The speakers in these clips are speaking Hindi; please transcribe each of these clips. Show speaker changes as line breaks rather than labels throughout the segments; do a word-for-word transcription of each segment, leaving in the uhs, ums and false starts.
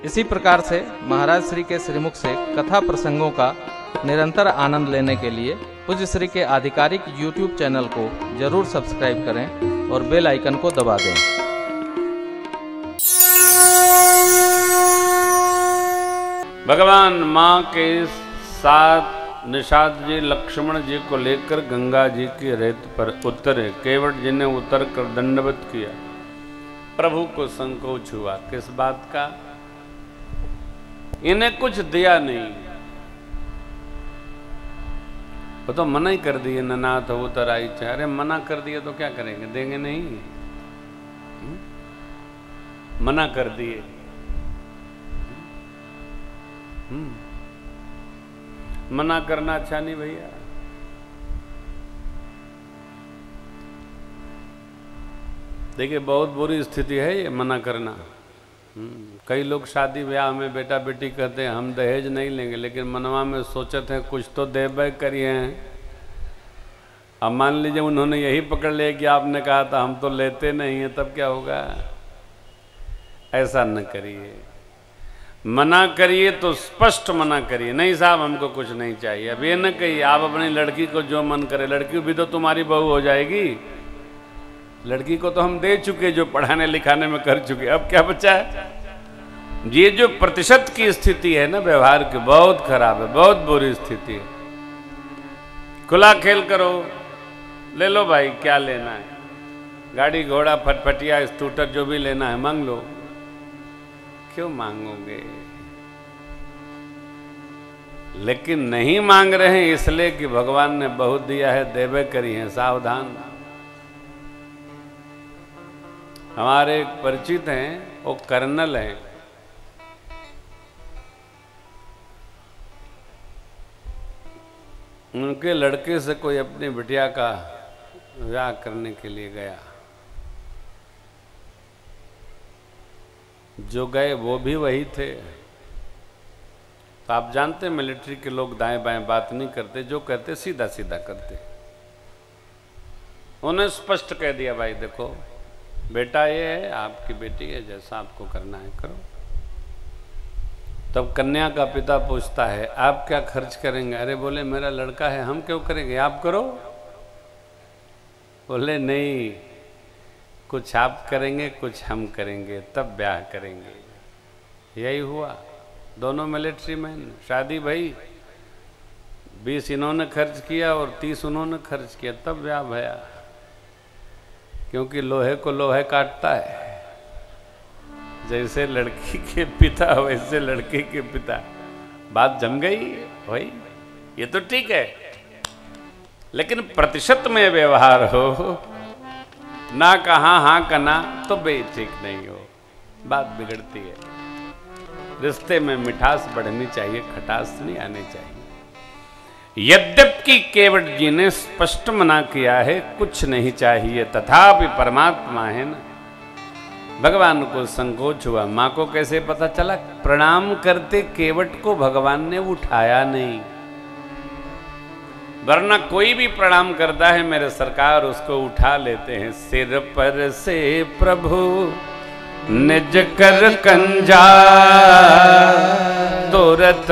इसी प्रकार से महाराज श्री के श्रीमुख से कथा प्रसंगों का निरंतर आनंद लेने के लिए पूज्य श्री के आधिकारिक यूट्यूब चैनल को जरूर सब्सक्राइब करें और बेल आइकन को दबा दें।
भगवान माँ के साथ निषाद जी लक्ष्मण जी को लेकर गंगा जी की रेत पर उतरे। केवट जी ने उतर कर दंडवत किया। प्रभु को संकोच हुआ, किस बात का? इन्हें कुछ दिया नहीं, वो तो मना ही कर दिए। ननाथ उतर आई चाहे, अरे मना कर दिए तो क्या करेंगे, देंगे नहीं? हुँ? मना कर दिए। हुँ? मना करना अच्छा नहीं भैया। देखिए बहुत बुरी स्थिति है ये मना करना। कई लोग शादी ब्याह में बेटा बेटी कहते हैं हम दहेज नहीं लेंगे, लेकिन मनवा में सोचते हैं कुछ तो देबे करिए हैं। अब मान लीजिए उन्होंने यही पकड़ लिया कि आपने कहा था हम तो लेते नहीं हैं, तब क्या होगा? ऐसा न करिए। मना करिए तो स्पष्ट मना करिए, नहीं साहब हमको कुछ नहीं चाहिए। अब ये न कहिए आप अपनी लड़की को जो मन करे, लड़की भी तो तुम्हारी बहू हो जाएगी। लड़की को तो हम दे चुके, जो पढ़ाने लिखाने में कर चुके, अब क्या बचा है? ये जो प्रतिशत की स्थिति है ना व्यवहार की, बहुत खराब है, बहुत बुरी स्थिति है। खुला खेल करो, ले लो भाई क्या लेना है, गाड़ी घोड़ा फटफटिया स्कूटर जो भी लेना है मांग लो। क्यों मांगोगे? लेकिन नहीं मांग रहे हैं इसलिए कि भगवान ने बहुत दिया है, देवे करी है, सावधान। हमारे एक परिचित हैं, वो कर्नल हैं। उनके लड़के से कोई अपनी बिटिया का विवाह करने के लिए गया। जो गए वो भी वही थे। तो आप जानते हैं मिलिट्री के लोग दाएं बाएं बात नहीं करते, जो कहते सीधा सीधा करते। उन्हें स्पष्ट कह दिया भाई देखो बेटा ये है, आपकी बेटी है, जैसा आपको करना है करो। तब कन्या का पिता पूछता है आप क्या खर्च करेंगे? अरे बोले मेरा लड़का है, हम क्यों करेंगे, आप करो। बोले नहीं, कुछ आप करेंगे कुछ हम करेंगे, तब ब्याह करेंगे। यही हुआ। दोनों मिलिट्री मैन, शादी भाई, बीस इन्होंने खर्च किया और तीस उन्होंने खर्च किया, तब ब्याह भया। क्योंकि लोहे को लोहे काटता है। जैसे लड़की के पिता वैसे लड़के के पिता। बात जम गई भाई, ये तो ठीक है, लेकिन प्रतिशत में व्यवहार हो ना, कहा हाँ कना तो बे ठीक नहीं हो, बात बिगड़ती है। रिश्ते में मिठास बढ़नी चाहिए, खटास नहीं आनी चाहिए। यद्यपि केवट जी ने स्पष्ट मना किया है कुछ नहीं चाहिए, तथापि परमात्मा है ना। भगवान को संकोच हुआ। माँ को कैसे पता चला? प्रणाम करते केवट को भगवान ने उठाया नहीं, वरना कोई भी प्रणाम करता है मेरे सरकार उसको उठा लेते हैं। सिर पर से प्रभु निज कर कंजा तुरत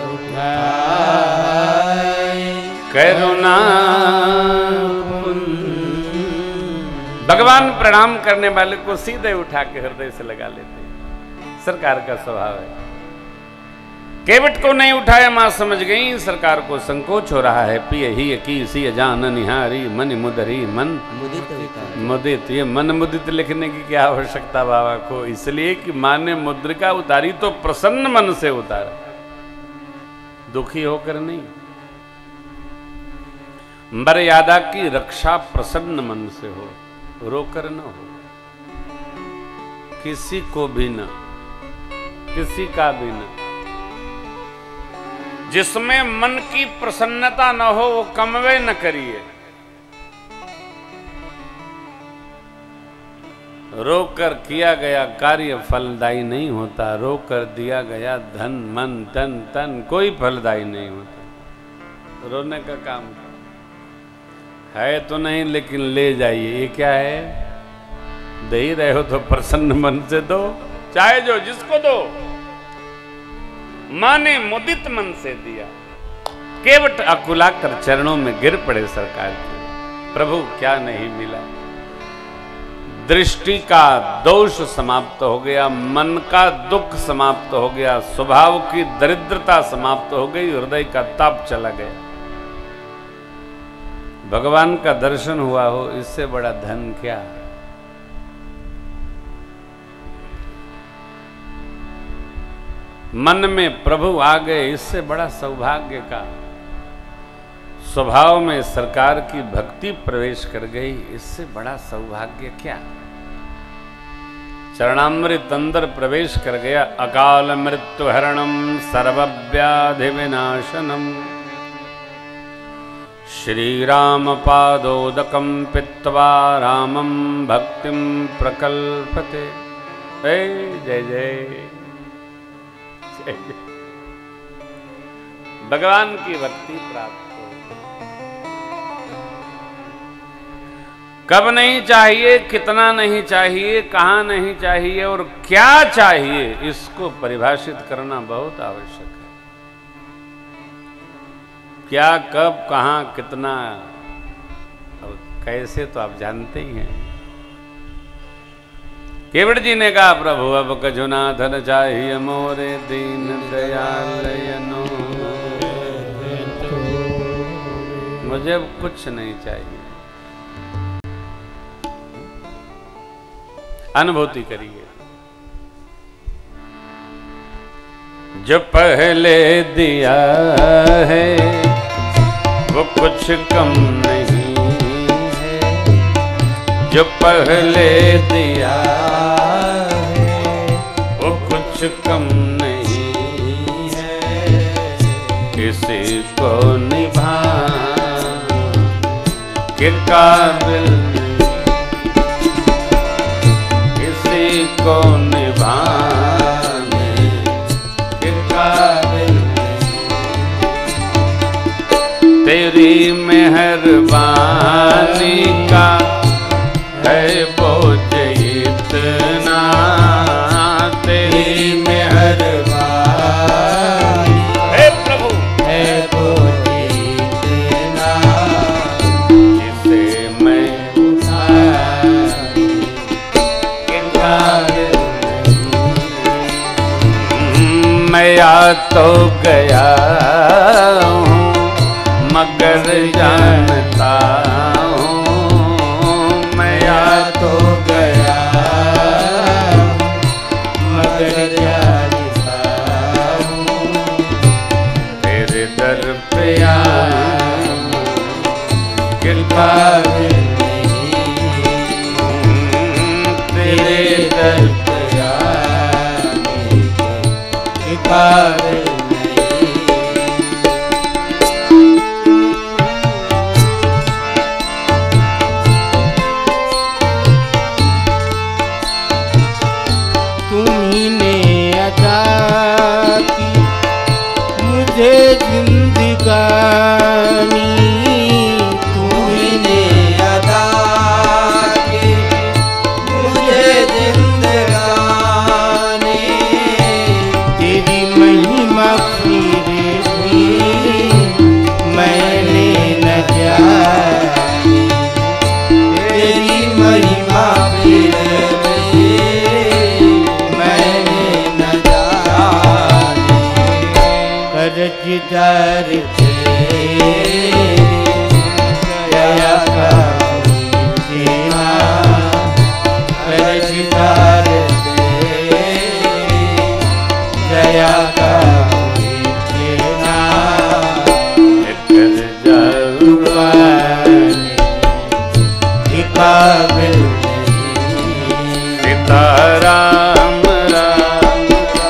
करुणा। भगवान प्रणाम करने वाले को सीधे उठा के हृदय से लगा लेते हैं, सरकार का स्वभाव है। केवट को नहीं उठाया, मां समझ गई सरकार को संकोच हो रहा है। पिय ही की सी अजान निहारी मन मुदरी मन मुदित मुदित। ये मन मुदित लिखने की क्या आवश्यकता बाबा को? इसलिए कि मां ने मुद्रिका उतारी तो प्रसन्न मन से उतारा, दुखी होकर नहीं। मर्यादा की रक्षा प्रसन्न मन से हो, रोकर न हो, किसी को भी न, किसी का भी न। जिसमें मन की प्रसन्नता न हो वो कमवे न करिए। रोकर किया गया कार्य फलदायी नहीं होता, रोकर दिया गया धन मन धन तन कोई फलदायी नहीं होता। रोने का काम है तो नहीं, लेकिन ले जाइए। ये क्या है? दे ही रहे हो तो प्रसन्न मन से दो, चाहे जो जिसको दो, माँ ने मुदित मन से दिया। केवट अकुलाकर चरणों में गिर पड़े सरकार के, प्रभु क्या नहीं मिला। दृष्टि का दोष समाप्त हो गया, मन का दुख समाप्त हो गया, स्वभाव की दरिद्रता समाप्त हो गई, हृदय का ताप चला गया। भगवान का दर्शन हुआ हो, इससे बड़ा धन क्या है। मन में प्रभु आ गए, इससे बड़ा सौभाग्य का। स्वभाव में सरकार की भक्ति प्रवेश कर गई, इससे बड़ा सौभाग्य क्या। चरणामृत अंदर प्रवेश कर गया। अकाल मृत्यु हरणम सर्वव्याधि विनाशनम श्री राम पादोदकम पित्वा रामम भक्तिम प्रकल्पते। जय जय जय जय। भगवान की भक्ति प्राप्त हो। कब नहीं चाहिए, कितना नहीं चाहिए, कहां नहीं चाहिए और क्या चाहिए, इसको परिभाषित करना बहुत आवश्यक है। क्या, कब, कहां, कितना और कैसे तो आप जानते ही हैं। केवट जी ने कहा, प्रभु अब कजुना धन चाहिए मोरे दीन दयालयनो, मुझे अब कुछ नहीं चाहिए। अनुभूति करिए। जो पहले दिया है वो कुछ कम नहीं है, जो पहले दिया है वो कुछ कम नहीं है, किसी को निभा के काबिल को निभाने के काबिल, तेरी मेहरबानी का है बोझ इतना, तेरी मेहरबानी है प्रभु है बोझ इतना, जिसे मैं मैं आ तो गया हूँ मगर जानता हूँ, मैं आ तो गया मगर जानता हूँ, तेरे दर पे कृपा तेरे दर पे
तुम्ही ने अदा की मुझे जिंदगानी, तुम्ही ने अदा की मुझे जिंदगानी, तेरी महिमा फिर भी मैंने न जानी, तेरी महिमा फिर भी मैंने न जानी, कर्जदार तेरी दया का देना, कर्जदार दया का देना, काबिल
सीताराम राम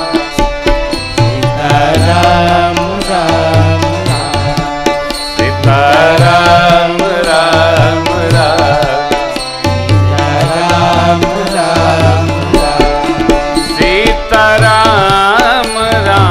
सीताराम राम
सीताराम राम राम
सीताराम राम
सीताराम राम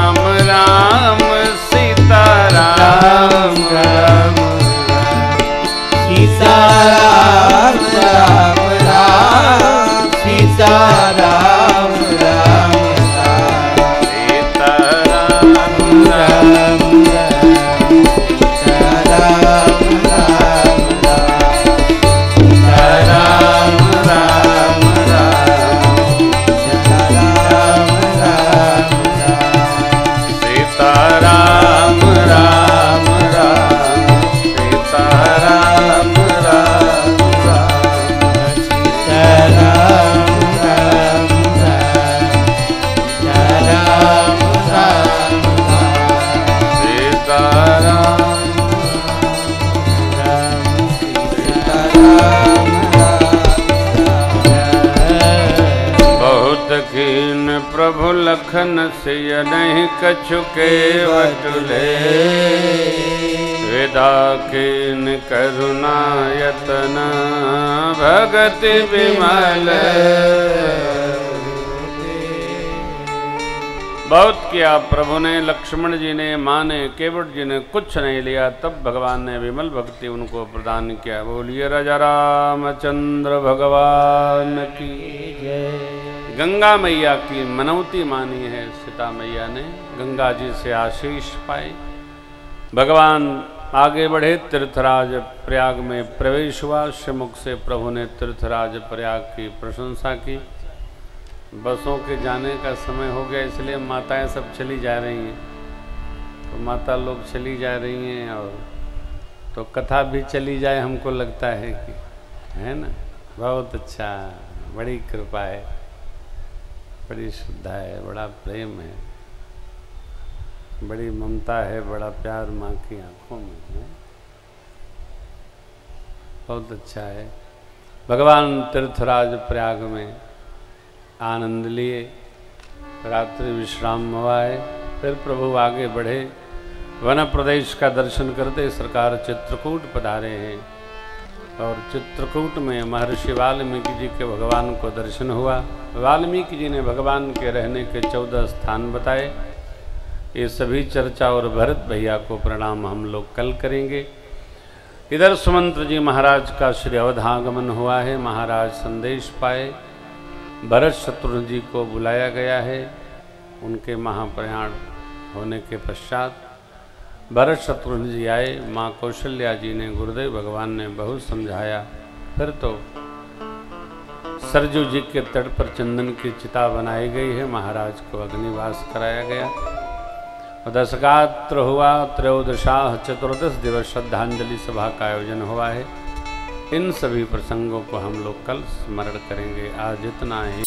सिय नहीं कछु केवट ले, विदा कीन करुणा यतन भगति विमल। बहुत किया प्रभु ने, लक्ष्मण जी ने, माँ ने, केवट जी ने कुछ नहीं लिया, तब भगवान ने विमल भक्ति उनको प्रदान किया। बोलिए राजा रामचंद्र भगवान की जय। गंगा मैया की मनौती मानी है सीता मैया ने, गंगा जी से आशीष पाए। भगवान आगे बढ़े, तीर्थराज प्रयाग में प्रवेश हुआ। श्रीमुख से प्रभु ने तीर्थराज प्रयाग की प्रशंसा की। बसों के जाने का समय हो गया, इसलिए माताएं सब चली जा रही हैं। तो माता लोग चली जा रही हैं और तो कथा भी चली जाए, हमको लगता है कि है ना। बहुत अच्छा, बड़ी कृपा है, बड़ी श्रद्धा है, बड़ा प्रेम है, बड़ी ममता है, बड़ा प्यार माँ की आंखों में है। बहुत अच्छा है। भगवान तीर्थराज प्रयाग में आनंद लिए, रात्रि विश्राम हुआ है। फिर प्रभु आगे बढ़े, वन प्रदेश का दर्शन करते सरकार चित्रकूट पधारे हैं। और चित्रकूट में महर्षि वाल्मीकि जी के भगवान को दर्शन हुआ। वाल्मीकि जी ने भगवान के रहने के चौदह स्थान बताए। ये सभी चर्चा और भरत भैया को प्रणाम हम लोग कल करेंगे। इधर सुमंत्र जी महाराज का श्री अवधागमन हुआ है, महाराज संदेश पाए। भरत शत्रुघ्न जी को बुलाया गया है। उनके महाप्रयाण होने के पश्चात भरत शत्रुघ्न जी आए। माँ कौशल्या जी ने, गुरुदेव भगवान ने बहुत समझाया। फिर तो सरजू जी के तट पर चंदन की चिता बनाई गई है, महाराज को अग्निवास कराया गया। दशगात्र हुआ, त्रयोदशाह चतुर्दश दिवस श्रद्धांजलि सभा का आयोजन हुआ है। इन सभी प्रसंगों को हम लोग कल स्मरण करेंगे। आज इतना ही।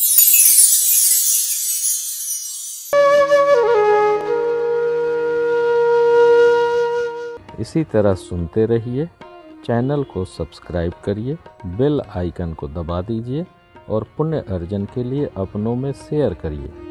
इसी तरह सुनते रहिए, चैनल को सब्सक्राइब करिए, बेल आइकन को दबा दीजिए और पुण्य अर्जन के लिए अपनों में शेयर करिए।